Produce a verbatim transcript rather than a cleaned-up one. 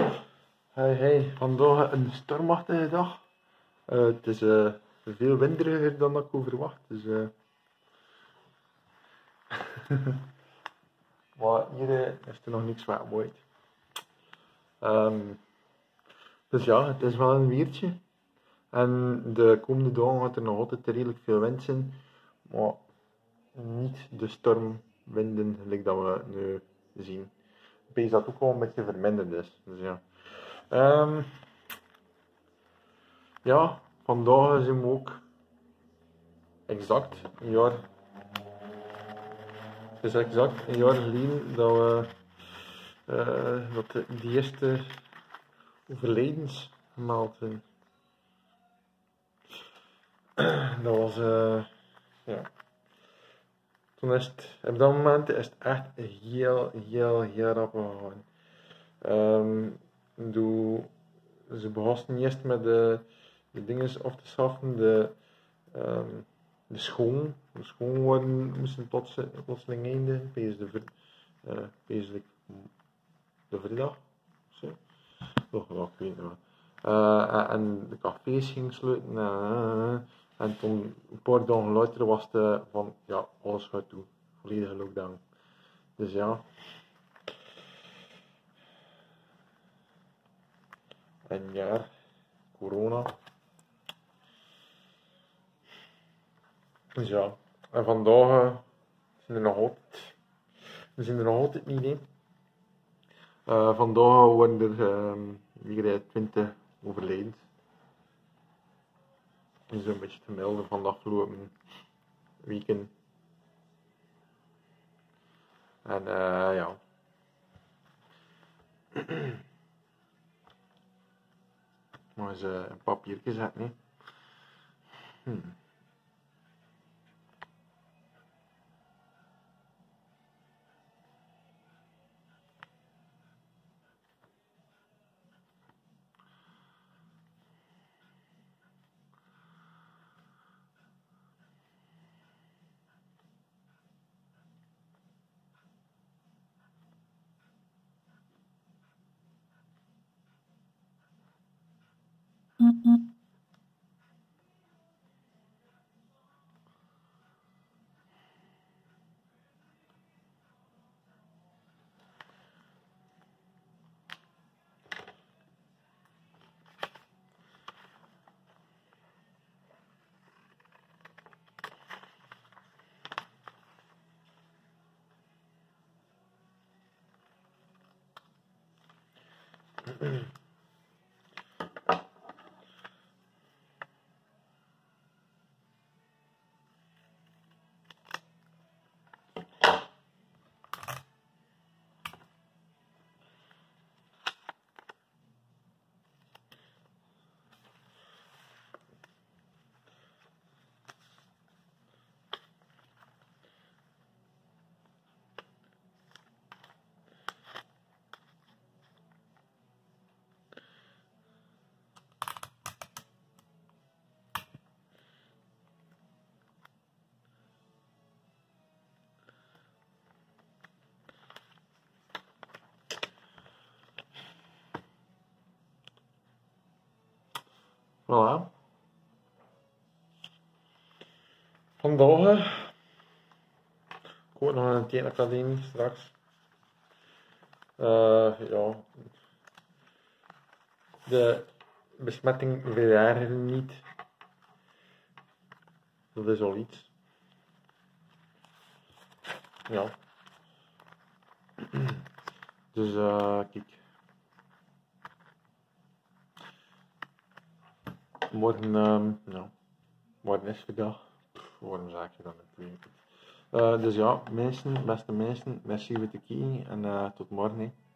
Hey, hey, vandaag een stormachtige dag. Uh, het is uh, veel winderiger dan ik had verwacht. Dus, uh... maar hier uh, is er nog niks wat mooi. Um, dus ja, het is wel een weertje. En de komende dagen gaat er nog altijd redelijk veel wind zijn. Maar niet de stormwinden gelijk dat we nu zien. Ik denk dat het ook wel een beetje verminderd is. Dus ja. Um, ja, vandaag zijn we ook exact een jaar. Het is exact een jaar geleden dat we uh, dat de, die eerste overledens gemeld zijn. Dat was uh, ja. Toen is het, op dat moment is het echt heel, heel, heel rap gegaan. Um, doe, ze begonnen eerst met de, de dingen af te schaffen, de, um, de schoon. De schoon worden, moesten plots, plotseling eindigen, tijdens de, uh, de, de vrijdag. Zo. Oh, oh, ik weet niet wat. Uh, en de cafés gingen sluiten. Uh, en toen, een paar dagen later, was het van, ja, alles gaat toe. Volledige lockdown. Dus ja. Een jaar corona. Dus ja. En vandaag uh, zijn er nog altijd. We zijn er nog altijd niet in. Uh, vandaag worden er um, weer twintig overleden. Dat is een beetje te melden van de afgelopen weken. En uh, ja. Maar eens uh, een papiertje zetten, hè. Hmm. Voilà. Vandaag. Ik hoor nog een teenacademie straks. Uh, ja. De besmetting verergeren niet. Dat is al iets. Ja. Dus uh, kijk. Morgen, um, ja. Morgen is vrijdag. Waarom zeg je dat natuurlijk? Uh, dus ja, mensen, beste mensen, merci voor het kijken en uh, tot morgen. He.